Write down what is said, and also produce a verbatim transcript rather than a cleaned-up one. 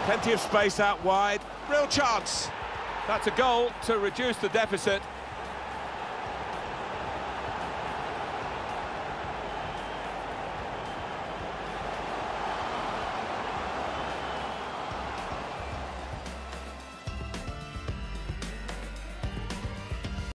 Plenty of space out wide. Real chance. That's a goal to reduce the deficit.